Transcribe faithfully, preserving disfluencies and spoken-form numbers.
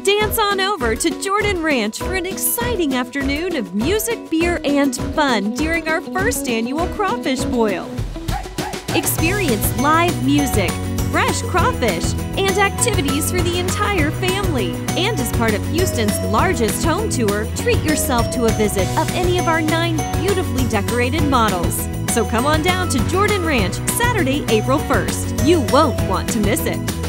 Dance on over to Jordan Ranch for an exciting afternoon of music, beer, and fun during our first annual Crawfish Boil. Experience live music, fresh crawfish, and activities for the entire family. And as part of Houston's largest home tour, treat yourself to a visit of any of our nine beautifully decorated models. So come on down to Jordan Ranch Saturday, April first. You won't want to miss it.